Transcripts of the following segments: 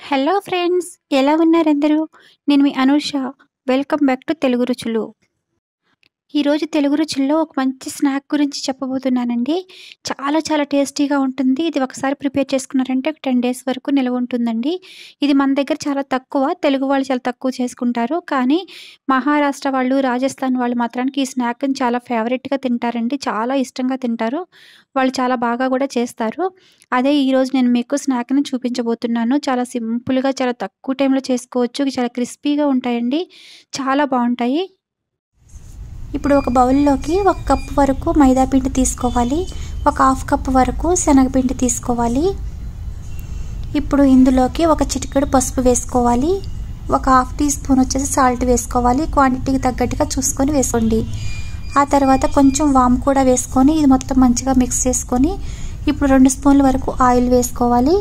Hello friends, ఎలా ఉన్నారందరూ? నేను మీ Anusha. Welcome back to Telugu రుచులు. ఈరోజు తెలుగు రుచుల్లో ఒక మంచి స్నాక్ గురించి చెప్పబోతున్నానండి. చాలా టేస్టీగా ఉంటుంది. ఇది ఒకసారి ప్రిపేర్ చేసుకున్నారంటే ఒక 10 డేస్ వరకు నిల్వ ఉంటుందండి. ఇది మన దగ్గర చాలా తక్కువ. తెలుగు వాళ్ళు చాలా తక్కువ చేసుకుంటారు. కానీ మహారాష్ట్ర వాళ్ళు, రాజస్థాన్ వాళ్ళు మాత్రానికి ఈ స్నాక్‌ని చాలా ఫేవరెట్‌గా తింటారండి. చాలా ఇష్టంగా తింటారు. వాళ్ళు చాలా బాగా కూడా చేస్తారు. అదే ఈరోజు నేను మీకు స్నాక్‌ని చూపించబోతున్నాను. చాలా సింపుల్‌గా, చాలా తక్కువ టైంలో చేసుకోవచ్చు. చాలా క్రిస్పీగా ఉంటాయండి. చాలా బావుంటాయి. ఇప్పుడు ఒక బౌల్లోకి 1 కప్ వరకు మైదా పిండి తీసుకోవాలి. ఒక హాఫ్ కప్ వరకు శనగపిండి తీసుకోవాలి. ఇప్పుడు ఇందులోకి ఒక చిటికెడు పసుపు వేసుకోవాలి. ఒక హాఫ్ టీ స్పూన్ వచ్చేసి సాల్ట్ వేసుకోవాలి. క్వాంటిటీకి తగ్గట్టుగా చూసుకొని వేసుకోండి. ఆ తర్వాత కొంచెం వాము కూడా వేసుకొని ఇది మొత్తం మంచిగా మిక్స్ చేసుకొని ఇప్పుడు 2 స్పూన్ల వరకు ఆయిల్ వేసుకోవాలి.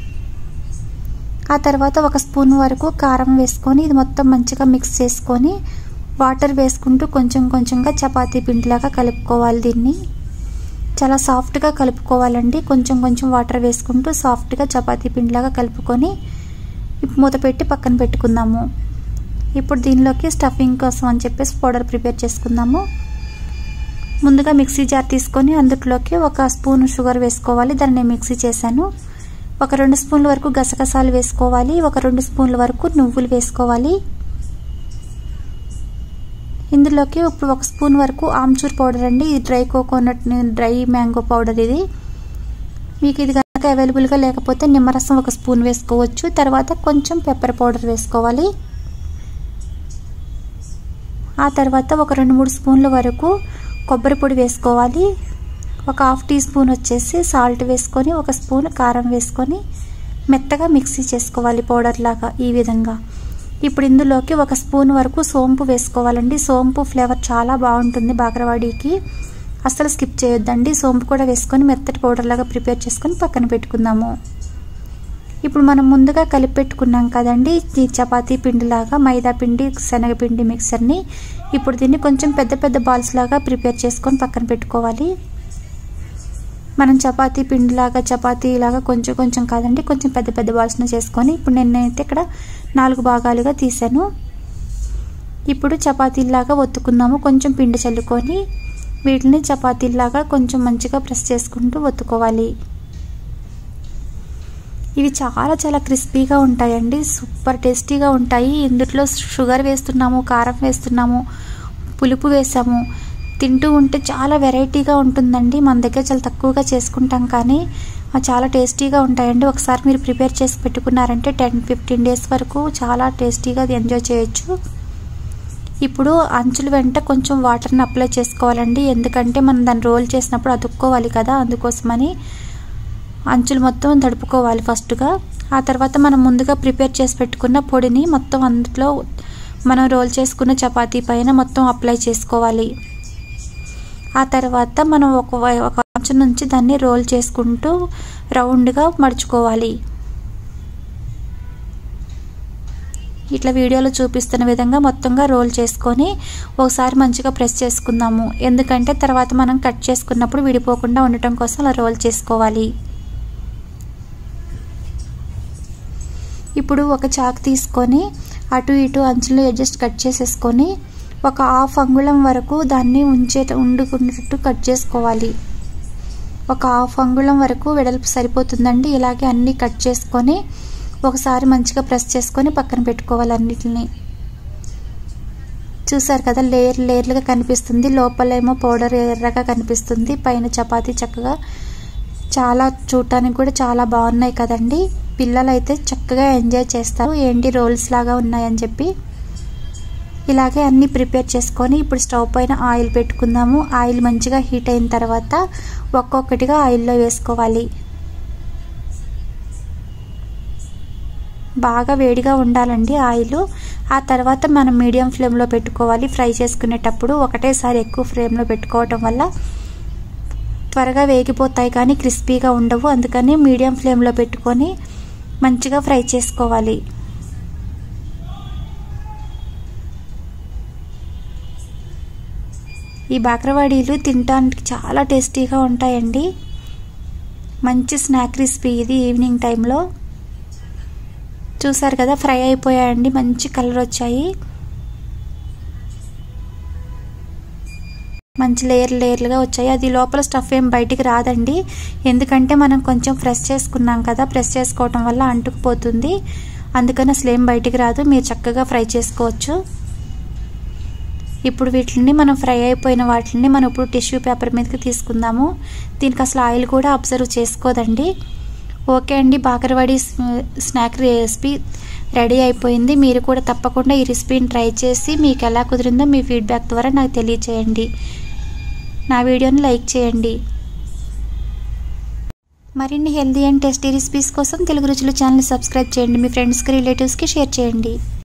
ఆ తర్వాత 1 స్పూన్ వరకు కారం వేసుకొని ఇది మొత్తం మంచిగా మిక్స్ చేసుకొని వాటర్ వేసుకుంటూ కొంచెంగా చపాతీ పిండిలాగా కలుపుకోవాలి. దీన్ని చాలా సాఫ్ట్గా కలుపుకోవాలండి. కొంచెం వాటర్ వేసుకుంటూ సాఫ్ట్గా చపాతీ పిండిలాగా కలుపుకొని మూత పెట్టి పక్కన పెట్టుకుందాము. ఇప్పుడు దీనిలోకి స్టఫింగ్ కోసం అని చెప్పేసి పౌడర్ ప్రిపేర్ చేసుకుందాము. ముందుగా మిక్సీ జార్ తీసుకొని అందులోకి 1 స్పూన్ షుగర్ వేసుకోవాలి. దాన్ని నేను మిక్సీ చేశాను. ఒక 2 స్పూన్ల వరకు గసగసాలు వేసుకోవాలి. ఒక 2 స్పూన్ల వరకు నువ్వులు వేసుకోవాలి. ఇందులోకి ఇప్పుడు 1 స్పూన్ వరకు ఆమ్చూర్ పౌడర్ అండి. ఇది డ్రై మ్యాంగో పౌడర్. ఇది మీకు ఇది కనుక అవైలబుల్గా లేకపోతే నిమ్మరసం 1 స్పూన్ వేసుకోవచ్చు. తర్వాత కొంచెం పెప్పర్ పౌడర్ వేసుకోవాలి. ఆ తర్వాత ఒక 2-3 స్పూన్ల వరకు కొబ్బరి పొడి వేసుకోవాలి. ఒక హాఫ్ టీ స్పూన్ వచ్చేసి సాల్ట్ వేసుకొని 1 స్పూన్ కారం వేసుకొని మెత్తగా మిక్సీ చేసుకోవాలి పౌడర్ లాగా ఈ విధంగా. ఇప్పుడు ఇందులోకి 1 స్పూన్ వరకు సోంపు వేసుకోవాలండి. సోంపు ఫ్లేవర్ చాలా బాగుంటుంది బాకరవాడికి. అస్సలు స్కిప్ చేయొద్దండి. సోంపు కూడా వేసుకొని మెత్తటి పౌడర్ లాగా ప్రిపేర్ చేసుకొని పక్కన పెట్టుకుందాము. ఇప్పుడు మనం ముందుగా కలిపి పెట్టుకున్నాం కదండి ఈ చపాతీ పిండిలాగా మైదా పిండి శనగపిండి మిక్సర్ని. ఇప్పుడు దీన్ని కొంచెం పెద్ద బాల్స్ లాగా ప్రిపేర్ చేసుకొని పక్కన పెట్టుకోవాలి. మనం చపాతీ పిండిలాగా చపాతీలాగా కొంచెం కాదండి, కొంచెం పెద్ద బాల్స్ని చేసుకొని ఇప్పుడు నేనైతే ఇక్కడ 4 భాగాలుగా తీసాను. ఇప్పుడు చపాతీలాగా ఒత్తుకుందాము. కొంచెం పిండి చల్లుకొని వీటిని చపాతీలాగా కొంచెం మంచిగా ప్రెస్ చేసుకుంటూ ఒత్తుకోవాలి. ఇవి చాలా క్రిస్పీగా ఉంటాయండి. సూపర్ టేస్టీగా ఉంటాయి. ఇందులో షుగర్ వేస్తున్నాము, కారం వేస్తున్నాము, పులుపు వేసాము. తింటూ ఉంటే చాలా వెరైటీగా ఉంటుందండి. మన దగ్గర చాలా తక్కువగా చేసుకుంటాం కానీ చాలా టేస్టీగా ఉంటాయండి. ఒకసారి మీరు ప్రిపేర్ చేసి పెట్టుకున్నారంటే 10-15 డేస్ వరకు చాలా టేస్టీగా ఎంజాయ్ చేయొచ్చు. ఇప్పుడు అంచుల వెంట కొంచెం వాటర్ని అప్లై చేసుకోవాలండి. ఎందుకంటే మనం దాన్ని రోల్ చేసినప్పుడు అతుక్కోవాలి కదా, అందుకోసమని అంచులు మొత్తం తడుపుకోవాలి ఫస్ట్గా. ఆ తర్వాత మనం ముందుగా ప్రిపేర్ చేసి పెట్టుకున్న పొడిని మొత్తం అందులో మనం రోల్ చేసుకున్న చపాతీ పైన మొత్తం అప్లై చేసుకోవాలి. ఆ తర్వాత మనం ఒక అంచు నుంచి దాన్ని రోల్ చేసుకుంటూ రౌండ్గా మడుచుకోవాలి. ఇట్లా వీడియోలో చూపిస్తున్న విధంగా మొత్తంగా రోల్ చేసుకొని ఒకసారి మంచిగా ప్రెస్ చేసుకుందాము. ఎందుకంటే తర్వాత మనం కట్ చేసుకున్నప్పుడు విడిపోకుండా ఉండటం కోసం అలా రోల్ చేసుకోవాలి. ఇప్పుడు ఒక చాక్ తీసుకొని అటు ఇటు అంచులు అడ్జస్ట్ కట్ చేసేసుకొని ఒక హాఫ్ అంగుళం వరకు దాన్ని ఉండుకున్నట్టు కట్ చేసుకోవాలి. ఒక హాఫ్ అంగుళం వరకు వెడల్పు సరిపోతుందండి. ఇలాగే అన్నీ కట్ చేసుకొని ఒకసారి మంచిగా ప్రెస్ చేసుకొని పక్కన పెట్టుకోవాలి. అన్నిటిని చూసారు కదా, లేయర్లుగా కనిపిస్తుంది. లోపలేమో పౌడర్ ఎర్రగా కనిపిస్తుంది. పైన చపాతీ చక్కగా చాలా చూడటానికి కూడా చాలా బాగున్నాయి కదండి. పిల్లలైతే చక్కగా ఎంజాయ్ చేస్తారు. ఏంటి రోల్స్ లాగా ఉన్నాయని చెప్పి. ఇలాగే అన్నీ ప్రిపేర్ చేసుకొని ఇప్పుడు స్టవ్ పైన ఆయిల్ పెట్టుకుందాము. ఆయిల్ మంచిగా హీట్ అయిన తర్వాత ఒక్కొక్కటిగా ఆయిల్లో వేసుకోవాలి. బాగా వేడిగా ఉండాలండి ఆయిల్. ఆ తర్వాత మనం మీడియం ఫ్లేమ్లో పెట్టుకోవాలి. ఫ్రై చేసుకునేటప్పుడు ఒకటేసారి ఎక్కువ ఫ్లేమ్లో పెట్టుకోవటం వల్ల త్వరగా వేగిపోతాయి కానీ క్రిస్పీగా ఉండవు. అందుకని మీడియం ఫ్లేమ్లో పెట్టుకొని మంచిగా ఫ్రై చేసుకోవాలి. ఈ బాకరవాడీలు తినడానికి చాలా టేస్టీగా ఉంటాయండి. మంచి స్నాక్ రెసిపీ ఇది ఈవినింగ్ టైంలో. చూసారు కదా, ఫ్రై అయిపోయాయండి, మంచి కలర్ వచ్చాయి, మంచి లేయర్లుగా వచ్చాయి. అది లోపల స్టఫ్ ఏం బయటికి రాదండి, ఎందుకంటే మనం కొంచెం ప్రెస్ చేసుకున్నాం కదా, ప్రెస్ చేసుకోవటం వల్ల అంటుకుపోతుంది, అందుకని అసలు ఏం బయటికి రాదు. మీరు చక్కగా ఫ్రై చేసుకోవచ్చు. ఇప్పుడు వీటిని మనం ఫ్రై అయిపోయిన వాటిని మనం ఇప్పుడు టిష్యూ పేపర్ మీదకి తీసుకుందాము. దీనికి అసలు ఆయిల్ కూడా అబ్జర్వ్ చేసుకోదండి. ఓకే అండి, బాకర్వాడి స్నాక్ రెసిపీ రెడీ అయిపోయింది. మీరు కూడా తప్పకుండా ఈ రెసిపీని ట్రై చేసి మీకు ఎలా కుదిరిందో మీ ఫీడ్బ్యాక్ ద్వారా నాకు తెలియచేయండి. నా వీడియోని లైక్ చేయండి. మరిన్ని హెల్తీ అండ్ టేస్టీ రెసిపీస్ కోసం తెలుగు రుచులు ఛానల్ సబ్స్క్రైబ్ చేయండి. మీ ఫ్రెండ్స్కి, రిలేటివ్స్కి షేర్ చేయండి.